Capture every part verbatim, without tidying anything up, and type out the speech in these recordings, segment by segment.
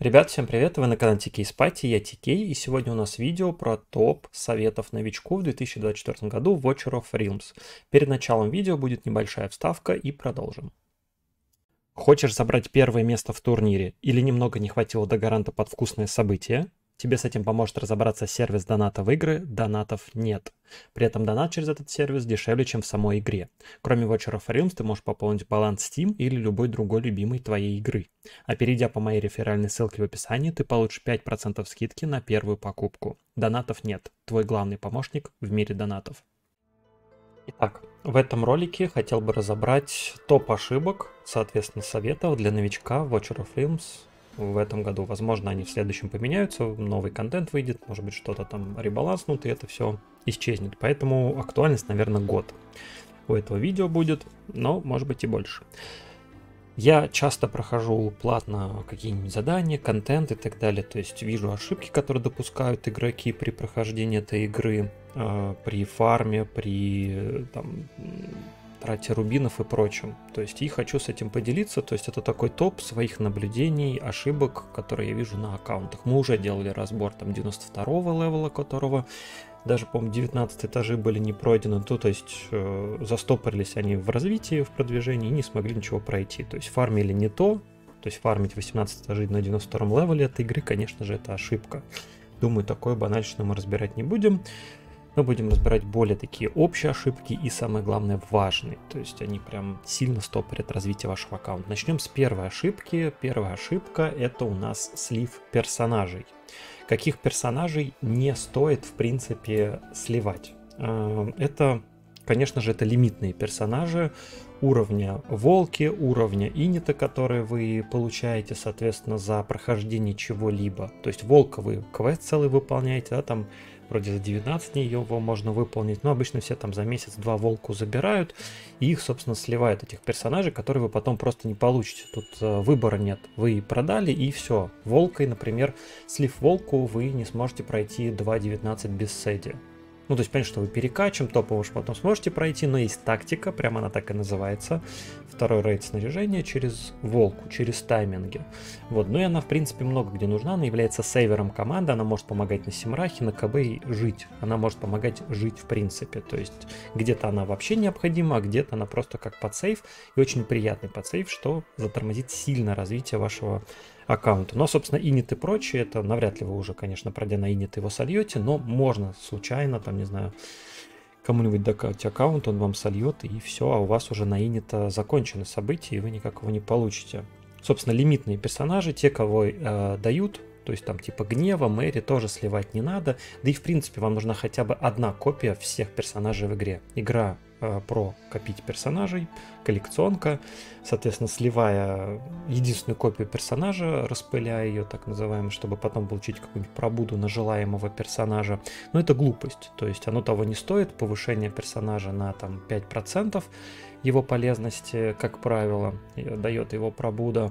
Ребят, всем привет! Вы на канале ти кей Spati, я ти кей, и сегодня у нас видео про топ советов новичку в две тысячи двадцать четвёртом году в Watcher of Realms. Перед началом видео будет небольшая вставка и продолжим. Хочешь забрать первое место в турнире или немного не хватило до гаранта под вкусное событие? Тебе с этим поможет разобраться сервис доната в игры, донатов нет. При этом донат через этот сервис дешевле, чем в самой игре. Кроме Watcher of Realms ты можешь пополнить баланс Steam или любой другой любимой твоей игры. А перейдя по моей реферальной ссылке в описании, ты получишь пять процентов скидки на первую покупку. Донатов нет. Твой главный помощник в мире донатов. Итак, в этом ролике хотел бы разобрать топ ошибок, соответственно, советов для новичка в Watcher of Realms в этом году. Возможно, они в следующем поменяются, новый контент выйдет, может быть, что-то там ребаланснут, и это все исчезнет. Поэтому актуальность, наверное, год у этого видео будет, но может быть и больше. Я часто прохожу платно какие-нибудь задания, контент и так далее, то есть вижу ошибки, которые допускают игроки при прохождении этой игры, э, при фарме, при там, трате рубинов и прочем. То есть и хочу с этим поделиться, то есть это такой топ своих наблюдений, ошибок, которые я вижу на аккаунтах. Мы уже делали разбор там девяносто второго левела, которого даже, по-моему, девятнадцать этажи были не пройдены, то, то есть э, застопорились они в развитии, в продвижении и не смогли ничего пройти. То есть фармили не то, то есть фармить восемнадцать этажей на девяносто втором левеле этой игры, конечно же, это ошибка. Думаю, такое банальщину мы разбирать не будем. Мы будем разбирать более такие общие ошибки и, самое главное, важные. То есть они прям сильно стопорят развитие вашего аккаунта. Начнем с первой ошибки. Первая ошибка — это у нас слив персонажей. Каких персонажей не стоит, в принципе, сливать? Это, конечно же, это лимитные персонажи уровня волки, уровня инита, которые вы получаете, соответственно, за прохождение чего-либо. То есть волка вы квест целый выполняете, да, там вроде за девятнадцать дней его можно выполнить, но обычно все там за месяц-два волку забирают, и их, собственно, сливают, этих персонажей, которые вы потом просто не получите. Тут э, выбора нет. Вы продали, и все. Волкой, например, слив волку, вы не сможете пройти два девятнадцать без седи. Ну, то есть, понятно, что вы перекачем, топово уж потом сможете пройти, но есть тактика, прямо она так и называется. Второй рейд снаряжения через волку, через тайминги. Вот, ну и она, в принципе, много где нужна. Она является сейвером команды, она может помогать на Симрахе, на КБ и жить. Она может помогать жить, в принципе. То есть, где-то она вообще необходима, а где-то она просто как подсейв. И очень приятный подсейв, что затормозит сильно развитие вашего аккаунта. Но, собственно, инит и прочее, это навряд ли вы уже, конечно, пройдя на инит его сольете, но можно случайно, там, не знаю, кому-нибудь докатить аккаунт, он вам сольет, и все, а у вас уже на инита закончены события, и вы никак его не получите. Собственно, лимитные персонажи, те, кого э, дают, то есть там типа Гнева, Мэри тоже сливать не надо, да и в принципе вам нужна хотя бы одна копия всех персонажей в игре. Игра э, про копить персонажей, коллекционка, соответственно, сливая единственную копию персонажа, распыляя ее, так называемую, чтобы потом получить какую-нибудь пробуду на желаемого персонажа. Но это глупость, то есть оно того не стоит, повышение персонажа на там пять процентов его полезности, как правило, дает его пробуда.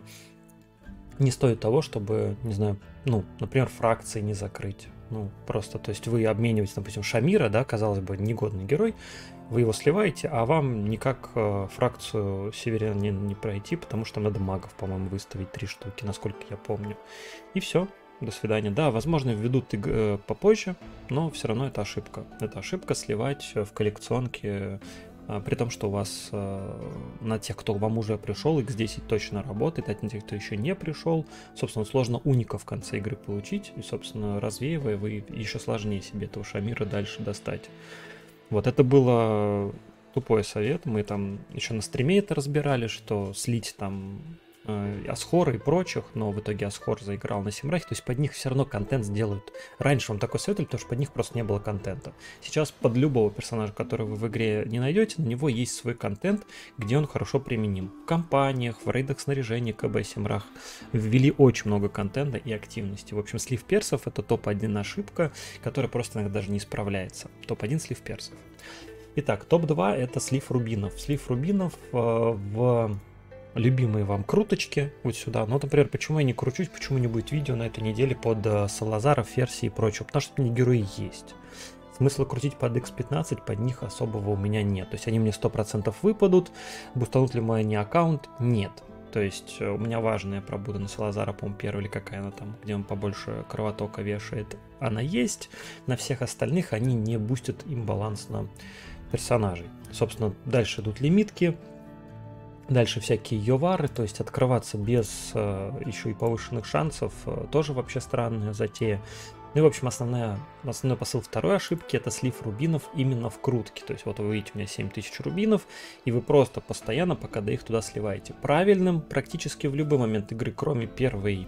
Не стоит того, чтобы, не знаю, ну, например, фракции не закрыть. Ну, просто, то есть вы обмениваете, допустим, Шамира, да, казалось бы, негодный герой, вы его сливаете, а вам никак э, фракцию Северян не, не пройти, потому что надо магов, по-моему, выставить три штуки, насколько я помню. И все, до свидания. Да, возможно, введут э, попозже, но все равно это ошибка. Это ошибка сливать в коллекционке. При том, что у вас э, на тех, кто вам уже пришел, икс десять точно работает, а на тех, кто еще не пришел, собственно, сложно уника в конце игры получить, и, собственно, развеивая, вы еще сложнее себе этого Шамира дальше достать. Вот, это было тупой совет, мы там еще на стриме это разбирали, что слить там э, Асхора и прочих, но в итоге Асхор заиграл на Симрахе, то есть под них все равно контент сделают. Раньше вам такой советовали, потому что под них просто не было контента. Сейчас под любого персонажа, который вы в игре не найдете, на него есть свой контент, где он хорошо применим. В компаниях, в рейдах снаряжения, КБ, Симрах ввели очень много контента и активности. В общем, слив персов — это топ один ошибка, которая просто иногда даже не справляется. топ один слив персов. Итак, топ два — это слив рубинов. Слив рубинов э, в любимые вам круточки вот сюда. Ну, например, почему я не кручусь, почему не будет видео на этой неделе под uh, Салазаров, Ферси и прочее? Потому что мне герои есть. Смысла крутить под икс пятнадцать, под них особого у меня нет. То есть они мне сто процентов выпадут. Бустанут ли мой они аккаунт? Нет. То есть у меня важная пробуда на Салазара, по-моему, первая или какая она там, где он побольше кровотока вешает, она есть. На всех остальных они не бустят им баланс на персонажей. Собственно, дальше идут лимитки. Дальше всякие йовары, то есть открываться без э, еще и повышенных шансов, э, тоже вообще странная затея. Ну и, в общем, основная, основной посыл второй ошибки — это слив рубинов именно в крутке. То есть вот вы видите, у меня семь тысяч рубинов, и вы просто постоянно по КД их туда сливаете. Правильным практически в любой момент игры, кроме первой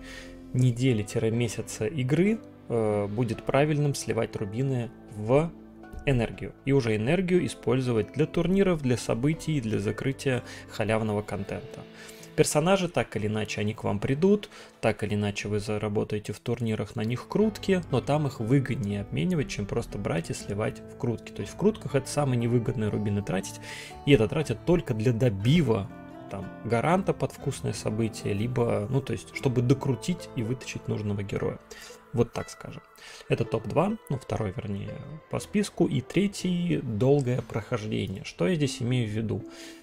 недели-месяца игры, э, будет правильным сливать рубины в энергию. И уже энергию использовать для турниров, для событий, для закрытия халявного контента. Персонажи, так или иначе, они к вам придут, так или иначе вы заработаете в турнирах на них крутки, но там их выгоднее обменивать, чем просто брать и сливать в крутки. То есть в крутках это самые невыгодные рубины тратить, и это тратят только для добива там гаранта под вкусное событие, либо, ну то есть, чтобы докрутить и вытащить нужного героя. Вот так скажем. Это топ два, ну второй вернее по списку, и третий — долгое прохождение. Что я здесь имею в виду?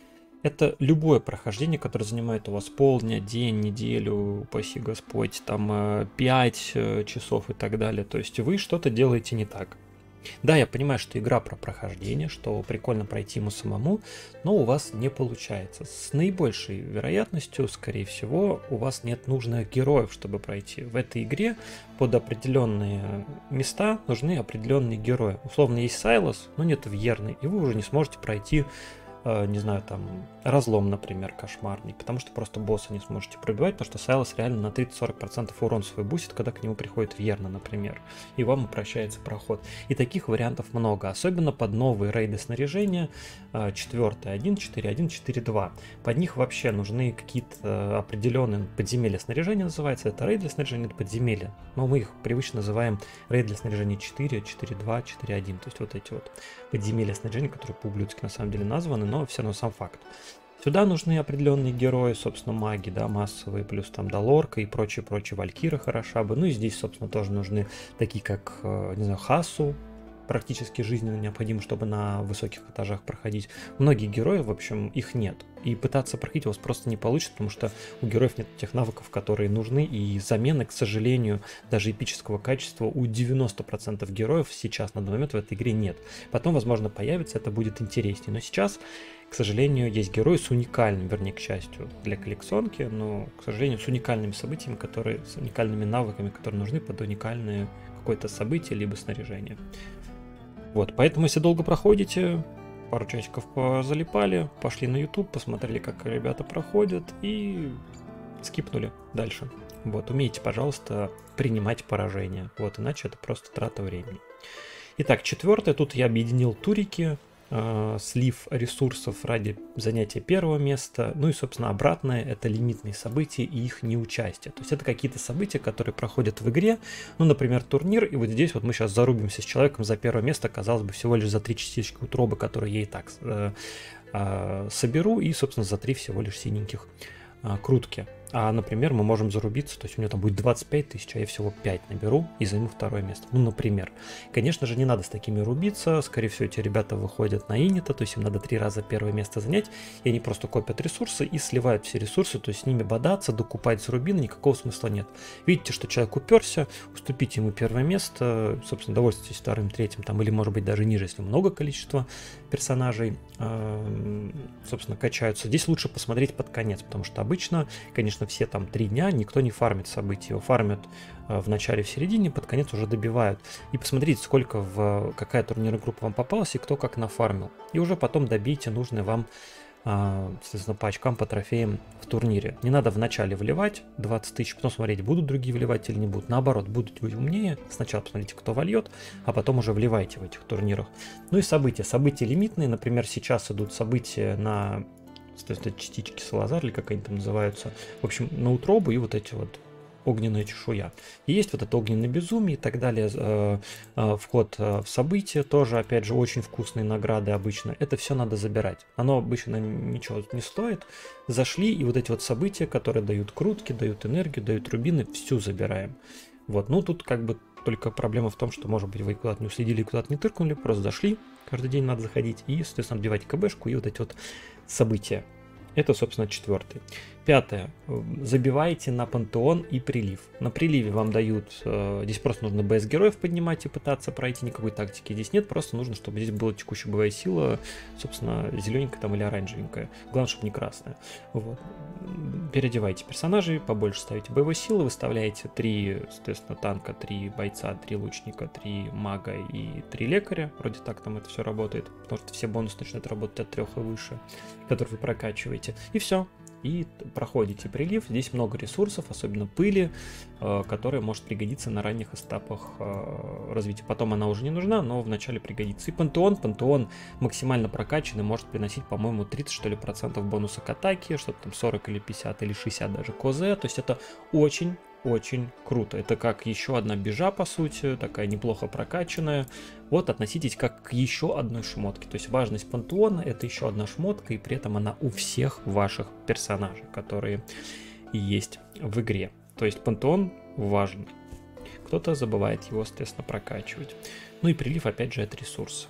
Это любое прохождение, которое занимает у вас полдня, день, неделю, упаси Господь, там пять часов и так далее. То есть вы что-то делаете не так. Да, я понимаю, что игра про прохождение, что прикольно пройти ему самому, но у вас не получается. С наибольшей вероятностью, скорее всего, у вас нет нужных героев, чтобы пройти. В этой игре под определенные места нужны определенные герои. Условно есть Сайлос, но нет Вьерны, и вы уже не сможете пройти, не знаю, там, разлом, например, кошмарный, потому что просто босса не сможете пробивать, потому что Сайлос реально на тридцать-сорок процентов урон свой бусит, когда к нему приходит Вьерна, например, и вам упрощается проход. И таких вариантов много, особенно под новые рейды снаряжения четыре один, четыре один, четыре два. Под них вообще нужны какие-то определенные подземелья снаряжения, называется, это рейд для снаряжения, это подземелья, но мы их привычно называем рейд для снаряжения четыре, четыре два, четыре один, то есть вот эти вот подземелья снаряжения, которые по-ублюдски на самом деле названы, но все равно сам факт. Сюда нужны определенные герои, собственно, маги, да, массовые, плюс там Долорка и прочее-прочее, Валькира хороша бы. Ну и здесь, собственно, тоже нужны такие, как, не знаю, Хасу, практически жизненно необходимо, чтобы на высоких этажах проходить. Многие герои, в общем, их нет. И пытаться проходить у вас просто не получится, потому что у героев нет тех навыков, которые нужны, и замены, к сожалению, даже эпического качества у девяноста процентов героев сейчас на данный момент в этой игре нет. Потом, возможно, появится, это будет интереснее. Но сейчас, к сожалению, есть герои с уникальным, вернее, к счастью, для коллекционки, но, к сожалению, с уникальными событиями, которые, с уникальными навыками, которые нужны под уникальное какое-то событие, либо снаряжение. Вот, поэтому, если долго проходите, пару часиков залипали, пошли на YouTube, посмотрели, как ребята проходят, и скипнули дальше. Вот, умейте, пожалуйста, принимать поражение. Вот, иначе это просто трата времени. Итак, четвертое, тут я объединил турики, э, слив ресурсов ради занятия первого места. Ну и, собственно, обратное — это лимитные события и их неучастие. То есть это какие-то события, которые проходят в игре. Ну, например, турнир, и вот здесь вот мы сейчас зарубимся с человеком за первое место, казалось бы, всего лишь за три частички утробы, которые я и так э, э, соберу, и, собственно, за три всего лишь синеньких э, крутки. А, например, мы можем зарубиться, то есть у меня там будет двадцать пять тысяч, а я всего пять наберу и займу второе место. Ну, например. Конечно же, не надо с такими рубиться. Скорее всего, эти ребята выходят на инита, то есть им надо три раза первое место занять, и они просто копят ресурсы и сливают все ресурсы, то есть с ними бодаться, докупать за рубины никакого смысла нет. Видите, что человек уперся, уступите ему первое место, собственно, довольствуйтесь вторым, третьим, там, или, может быть, даже ниже, если много количества персонажей, э, собственно, качаются. Здесь лучше посмотреть под конец, потому что обычно, конечно, все там три дня никто не фармит события, его фармят э, в начале, в середине, под конец уже добивают. И посмотрите, сколько в какая турнирная группа вам попалась и кто как нафармил. И уже потом добейте нужное вам, э, соответственно, по очкам, по трофеям в турнире. Не надо в начале вливать двадцать тысяч, потом смотреть, будут другие вливать или не будут. Наоборот, будут вы умнее. Сначала посмотрите, кто вольет, а потом уже вливайте в этих турнирах. Ну и события. События лимитные. Например, сейчас идут события на... Это частички Салазар, или как они там называются. В общем, на утробу и вот эти вот огненная чешуя. И есть вот это огненное безумие и так далее. Э, э, вход в события тоже, опять же, очень вкусные награды обычно. Это все надо забирать. Оно обычно ничего не стоит. Зашли, и вот эти вот события, которые дают крутки, дают энергию, дают рубины, всю забираем. Вот, ну тут как бы только проблема в том, что, может быть, вы куда-то не уследили, куда-то не тыркнули, просто зашли. Каждый день надо заходить и, соответственно, отбивать КБшку и вот эти вот события. Это, собственно, четвертый. Пятое. Забивайте на пантеон и прилив. На приливе вам дают, э, здесь просто нужно БС героев поднимать и пытаться пройти, никакой тактики здесь нет, просто нужно, чтобы здесь была текущая боевая сила, собственно, зелененькая там или оранжевенькая. Главное, чтобы не красная. Вот. Переодевайте персонажей, побольше ставите боевой силы, выставляете три, соответственно, танка, три бойца, три лучника, три мага и три лекаря. Вроде так там это все работает, потому что все бонусы начинают работать от трех и выше, которые вы прокачиваете. И все. И проходите прилив. Здесь много ресурсов, особенно пыли, э, которая может пригодиться на ранних этапах э, развития. Потом она уже не нужна, но вначале пригодится. И пантеон. Пантеон максимально прокачанный, может приносить, по-моему, тридцать что ли процентов бонуса к атаке, что-то там сорок или пятьдесят или шестьдесят даже к ОЗ. То есть это очень очень круто. Это как еще одна бежа, по сути, такая неплохо прокачанная. Вот относитесь как к еще одной шмотке. То есть важность пантеона — это еще одна шмотка, и при этом она у всех ваших персонажей, которые есть в игре. То есть пантеон важен. Кто-то забывает его, соответственно, прокачивать. Ну и прилив, опять же, это ресурс.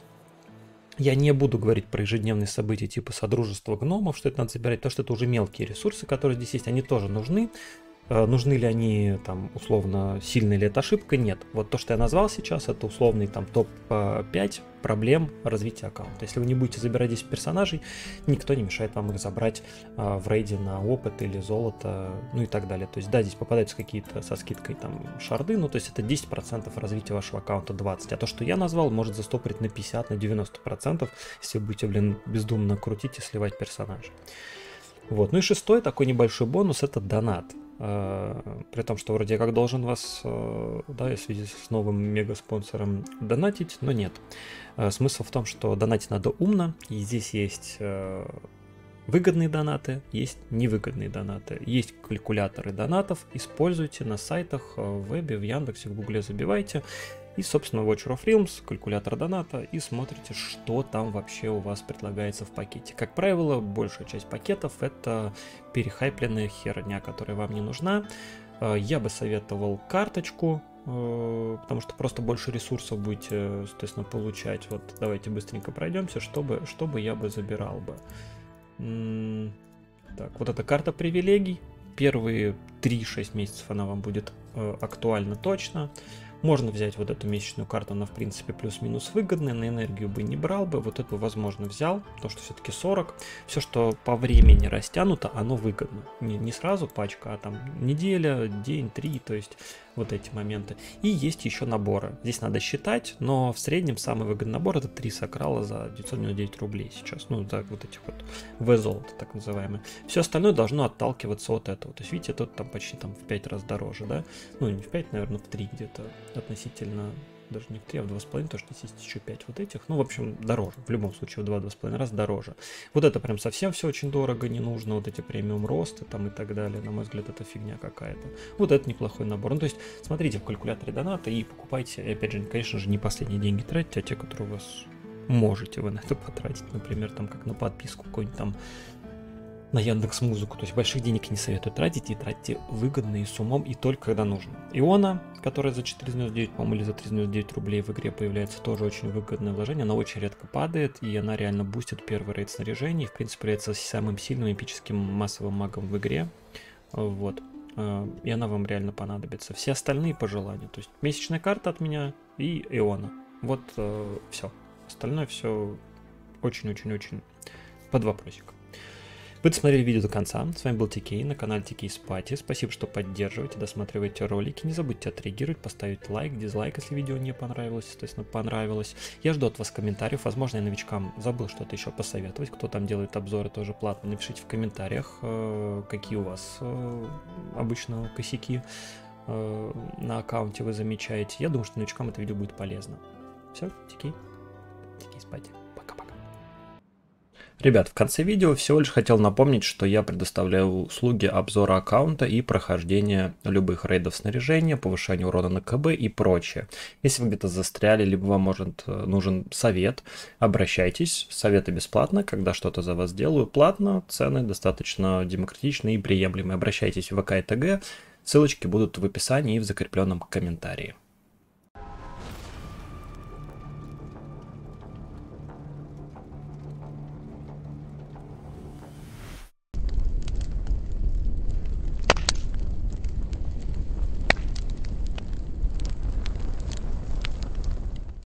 Я не буду говорить про ежедневные события типа Содружества гномов, что это надо забирать, потому что это уже мелкие ресурсы, которые здесь есть, они тоже нужны. Нужны ли они, там, условно, сильная ли это ошибка? Нет. Вот то, что я назвал сейчас, это условный там топ пять проблем развития аккаунта. Если вы не будете забирать десять персонажей, никто не мешает вам их забрать а, в рейде на опыт или золото, ну и так далее. То есть, да, здесь попадаются какие-то со скидкой там шарды, ну то есть это десять процентов развития вашего аккаунта, двадцать процентов. А то, что я назвал, может застопорить на пятьдесят, на девяносто процентов, если вы будете, блин, бездумно крутить и сливать персонажей. Вот. Ну и шестой такой небольшой бонус — это донат. При том, что вроде как должен вас, да, в связи с новым мега-спонсором донатить, но нет. Смысл в том, что донатить надо умно, и здесь есть выгодные донаты, есть невыгодные донаты. Есть калькуляторы донатов, используйте на сайтах, в вебе, в Яндексе, в Гугле забивайте. И, собственно, Watcher of Realms, калькулятор доната, и смотрите, что там вообще у вас предлагается в пакете. Как правило, большая часть пакетов — это перехайпленная херня, которая вам не нужна. Я бы советовал карточку, потому что просто больше ресурсов будете, соответственно, получать. Вот давайте быстренько пройдемся, чтобы, чтобы я бы забирал бы. Так, вот эта карта привилегий. Первые три-шесть месяцев она вам будет актуальна точно. Можно взять вот эту месячную карту, она в принципе плюс-минус выгодная, на энергию бы не брал бы, вот эту, возможно, взял, потому что все-таки сорок. Все, что по времени растянуто, оно выгодно. Не, не сразу пачка, а там неделя, день, три, то есть вот эти моменты. И есть еще наборы. Здесь надо считать, но в среднем самый выгодный набор — это три сакрала за девятьсот девяносто девять рублей сейчас. Ну, так вот этих вот В-золото, так называемое. Все остальное должно отталкиваться от этого. То есть, видите, тут там почти там в пять раз дороже, да? Ну, не в пять, наверное, в три где-то относительно, даже не в три, а в два с половиной, потому что здесь есть еще пять вот этих. Ну, в общем, дороже. В любом случае, в два-два с половиной раз дороже. Вот это прям совсем все очень дорого, не нужно. Вот эти премиум росты там и так далее. На мой взгляд, это фигня какая-то. Вот это неплохой набор. Ну, то есть, смотрите в калькуляторе доната и покупайте. И, опять же, конечно же, не последние деньги тратите, а те, которые у вас можете вы на это потратить. Например, там, как на подписку какой-нибудь там на Яндекс.Музыку. То есть больших денег не советую тратить, и тратьте выгодно и с умом, и только когда нужно. Иона, которая за четыреста девяносто девять, по-моему, или за триста девяносто девять рублей в игре появляется, тоже очень выгодное вложение. Она очень редко падает, и она реально бустит первый рейд снаряжения, и, в принципе, является самым сильным эпическим массовым магом в игре. Вот. И она вам реально понадобится. Все остальные по желанию. То есть месячная карта от меня и Иона. Вот э, все. Остальное все очень-очень-очень под вопросик. Вы досмотрели видео до конца. С вами был ТК на канале ТК Спати. Спасибо, что поддерживаете, досматриваете ролики. Не забудьте отреагировать, поставить лайк, дизлайк, если видео не понравилось, соответственно, понравилось. Я жду от вас комментариев. Возможно, я новичкам забыл что-то еще посоветовать. Кто там делает обзоры тоже платно, напишите в комментариях, какие у вас обычно косяки на аккаунте вы замечаете. Я думаю, что новичкам это видео будет полезно. Все, ТК. ТК Спати. Ребят, в конце видео всего лишь хотел напомнить, что я предоставляю услуги обзора аккаунта и прохождения любых рейдов снаряжения, повышения урона на КБ и прочее. Если вы где-то застряли, либо вам может, нужен совет, обращайтесь. Советы бесплатно, когда что-то за вас делаю платно, цены достаточно демократичные и приемлемые. Обращайтесь в ВК и ТГ, ссылочки будут в описании и в закрепленном комментарии.